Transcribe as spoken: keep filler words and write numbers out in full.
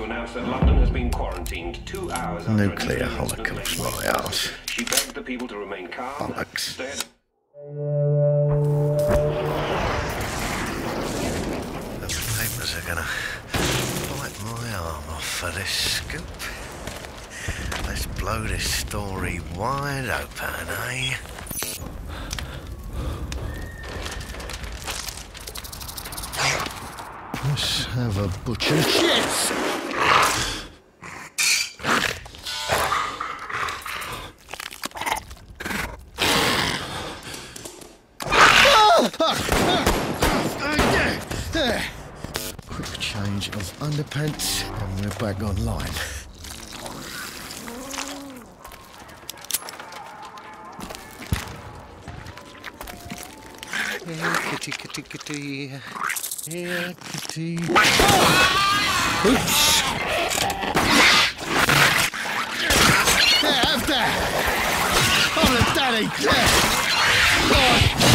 announce that London has been quarantined two hours after Nuclear holocaust, my arse. She begged the people to remain calm. Bollocks. Instead, The papers are gonna bite my arm off for this scoop. Let's blow this story wide open, eh? Let's have a butcher's shit! Quick change of underpants and we're back online. Yeah, kitty, kitty, kitty. Yeah, kitty. Oops! Yeah, have that! Oh, the daddy! Yeah! God.